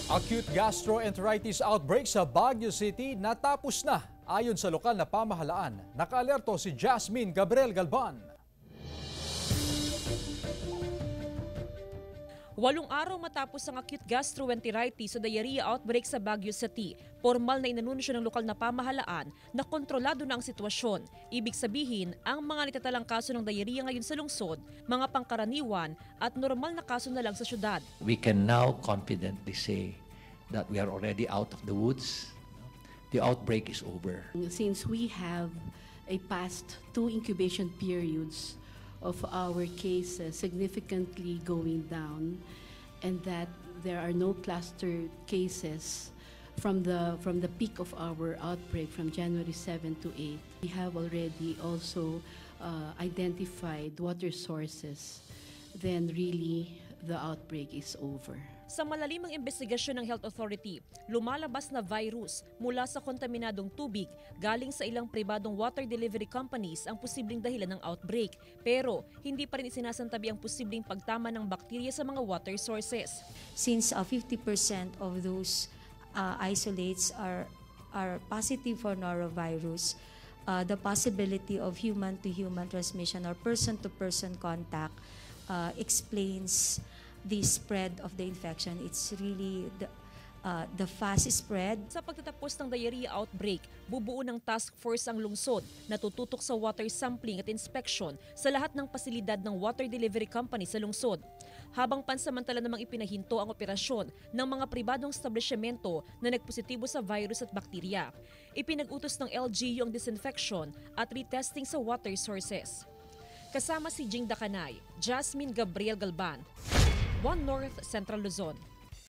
Acute gastroenteritis outbreak sa Baguio City natapos na ayon sa lokal na pamahalaan. Nakaalerto si Jasmine Gabriel Galban. 8 araw matapos ang acute gastroenteritis o diarrhea outbreak sa Baguio City, formal na inanunsyo ng lokal na pamahalaan na kontrolado na ang sitwasyon. Ibig sabihin, ang mga natatalang kaso ng diarrhea ngayon sa lungsod, mga pangkaraniwan at normal na kaso na lang sa syudad. We can now confidently say that we are already out of the woods. The outbreak is over. Since we have a past 2 incubation periods of our cases significantly going down, and that there are no cluster cases from the peak of our outbreak from January 7 to 8. We have already also identified water sources, then really the outbreak is over. Sa malalimang investigasyon ng Health Authority, lumalabas na virus mula sa kontaminadong tubig galing sa ilang pribadong water delivery companies ang posibleng dahilan ng outbreak. Pero hindi pa rin isinasantabi ang posibleng pagtama ng bakterya sa mga water sources. Since 50% of those isolates are positive for norovirus, the possibility of human-to-human transmission or person-to-person contact explains the spread of the infection. It's really the fast spread. Sa pagtatapos ng diarrhea outbreak, bubuo ng task force ang lungsod na tututok sa water sampling at inspection sa lahat ng pasilidad ng water delivery company sa lungsod. Habang pansamantala namang ipinahinto ang operasyon ng mga pribadong establishmento na nagpositibo sa virus at bakterya. Ipinag-utos ng LGU ang disinfection at retesting sa water sources. Kasama si Jing Dakanay, Jasmine Gabriel Galban, One North Central Luzon.